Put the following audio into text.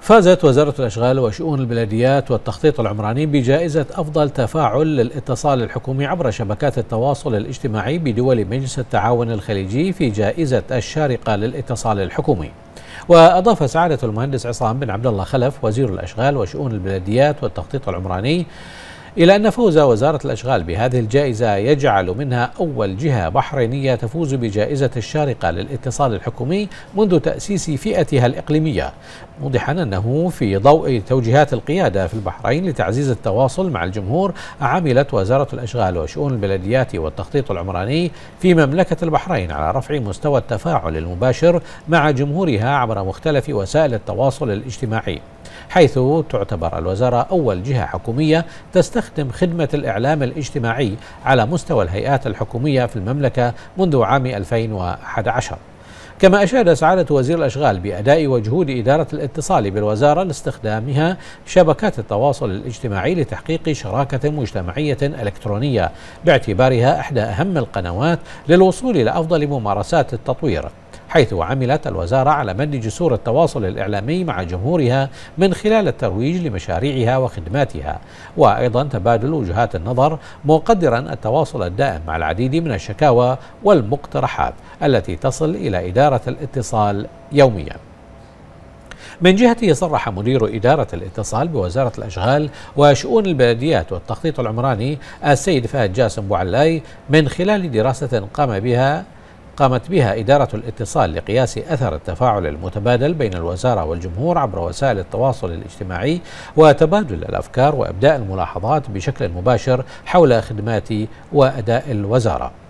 فازت وزارة الأشغال وشؤون البلديات والتخطيط العمراني بجائزة أفضل تفاعل للاتصال الحكومي عبر شبكات التواصل الاجتماعي بدول مجلس التعاون الخليجي في جائزة الشارقة للاتصال الحكومي. وأضاف سعادة المهندس عصام بن عبد الله خلف وزير الأشغال وشؤون البلديات والتخطيط العمراني إلى أن فوز وزارة الأشغال بهذه الجائزة يجعل منها أول جهة بحرينية تفوز بجائزة الشارقة للاتصال الحكومي منذ تأسيس فئتها الإقليمية، موضحا أنه في ضوء توجيهات القيادة في البحرين لتعزيز التواصل مع الجمهور، عملت وزارة الأشغال وشؤون البلديات والتخطيط العمراني في مملكة البحرين على رفع مستوى التفاعل المباشر مع جمهورها عبر مختلف وسائل التواصل الاجتماعي، حيث تعتبر الوزارة أول جهة حكومية تستخدم خدمة الإعلام الاجتماعي على مستوى الهيئات الحكومية في المملكة منذ عام 2011. كما أشاد سعادة وزير الأشغال بأداء وجهود إدارة الاتصال بالوزارة لاستخدامها شبكات التواصل الاجتماعي لتحقيق شراكة مجتمعية إلكترونية باعتبارها إحدى أهم القنوات للوصول إلى أفضل ممارسات التطوير، حيث عملت الوزارة على مد جسور التواصل الإعلامي مع جمهورها من خلال الترويج لمشاريعها وخدماتها، وأيضا تبادل وجهات النظر، مقدرا التواصل الدائم مع العديد من الشكاوى والمقترحات التي تصل إلى إدارة الاتصال يوميا. من جهته صرح مدير إدارة الاتصال بوزارة الأشغال وشؤون البلديات والتخطيط العمراني السيد فهد جاسم بوعلاي من خلال دراسة قامت بها إدارة الاتصال لقياس أثر التفاعل المتبادل بين الوزارة والجمهور عبر وسائل التواصل الاجتماعي وتبادل الأفكار وإبداء الملاحظات بشكل مباشر حول خدمات وأداء الوزارة.